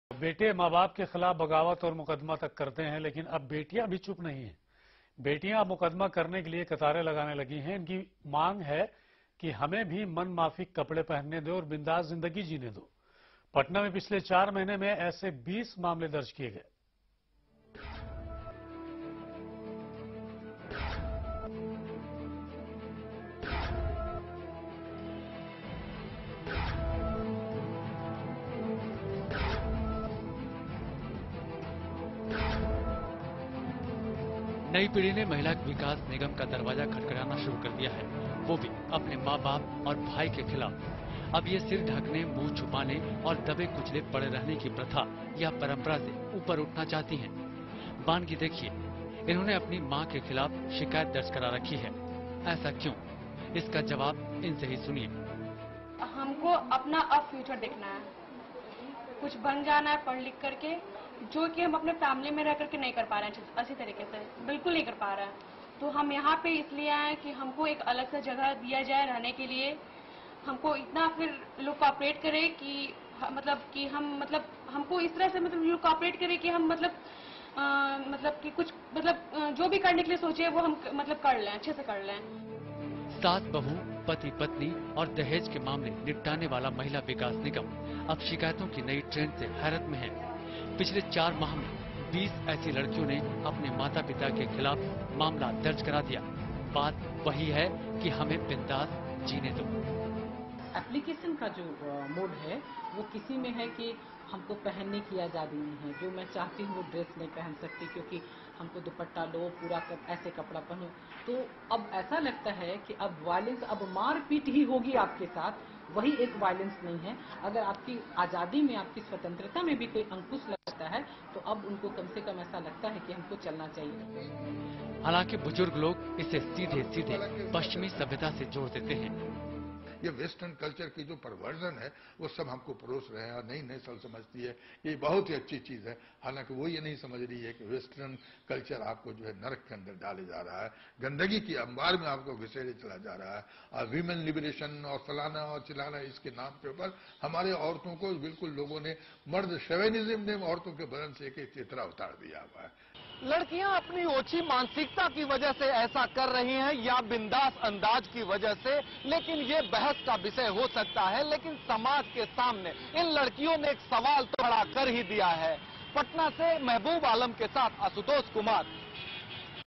बेटे माँ बाप के खिलाफ बगावत और मुकदमा तक करते हैं, लेकिन अब बेटियां भी चुप नहीं हैं। बेटियां मुकदमा करने के लिए कतारें लगाने लगी हैं। इनकी मांग है कि हमें भी मन माफिक कपड़े पहनने दो और बिंदास जिंदगी जीने दो। पटना में पिछले 4 महीने में ऐसे 20 मामले दर्ज किए गए। नई पीढ़ी ने महिला विकास निगम का दरवाजा खटखटाना शुरू कर दिया है, वो भी अपने माँ बाप और भाई के खिलाफ। अब ये सिर ढकने, मुंह छुपाने और दबे कुचले पड़े रहने की प्रथा या परंपरा से ऊपर उठना चाहती हैं। बानगी देखिए, इन्होंने अपनी माँ के खिलाफ शिकायत दर्ज करा रखी है। ऐसा क्यों? इसका जवाब इनसे ही सुनिए। हमको अपना अब फ्यूचर देखना है, कुछ बन जाना है पढ़ लिख करके, जो कि हम अपने फैमिली में रह करके नहीं कर पा रहे हैं अच्छी तरीके से, बिल्कुल नहीं कर पा रहे हैं। तो हम यहाँ पे इसलिए आए कि हमको एक अलग सा जगह दिया जाए रहने के लिए। हमको इतना फिर लोग कोऑपरेट करे कि हमको इस तरह से लोग कोऑपरेट करे कि हम कि कुछ जो भी करने के लिए सोचे वो हम कर लें, अच्छे से कर लें। सास बहू, पति पत्नी और दहेज के मामले निपटाने वाला महिला विकास निगम अब शिकायतों की नई ट्रेंड से हैरत में है। पिछले 4 माह में 20 ऐसी लड़कियों ने अपने माता पिता के खिलाफ मामला दर्ज करा दिया। बात वही है कि हमें बिंदास जीने दो। एप्लीकेशन का जो मोड है वो किसी में है कि हमको पहनने की आज़ादी नहीं है, जो मैं चाहती हूँ वो ड्रेस नहीं पहन सकती क्योंकि हमको दुपट्टा लो, पूरा ऐसे कपड़ा पहनो। तो अब ऐसा लगता है कि अब वायलेंस, अब मारपीट ही होगी आपके साथ, वही एक वायलेंस नहीं है। अगर आपकी आज़ादी में, आपकी स्वतंत्रता में भी कोई अंकुश लगता है तो अब उनको कम से कम ऐसा लगता है कि हमको चलना चाहिए। हालांकि बुजुर्ग लोग इसे सीधे सीधे पश्चिमी सभ्यता से जोड़ देते हैं। ये वेस्टर्न कल्चर की जो परवर्जन है वो सब हमको परोस रहे हैं और नई नस्ल समझती है ये बहुत ही अच्छी चीज है। हालांकि वो ये नहीं समझ रही है कि वेस्टर्न कल्चर आपको जो है नरक के अंदर डाले जा रहा है, गंदगी की अंबार में आपको घुसेड़े चला जा रहा है। और वीमेन लिबरेशन और फलाना और चिलाना इसके नाम के ऊपर हमारे औरतों को बिल्कुल लोगों ने, मर्द शेवेनिज्म ने औरतों के बदन से एक चित्रा उतार दिया हुआ है। लड़कियां अपनी ओछी मानसिकता की वजह से ऐसा कर रही हैं या बिंदास अंदाज की वजह से, लेकिन ये बहस का विषय हो सकता है। लेकिन समाज के सामने इन लड़कियों ने एक सवाल तो खड़ा कर ही दिया है। पटना से महबूब आलम के साथ आशुतोष कुमार,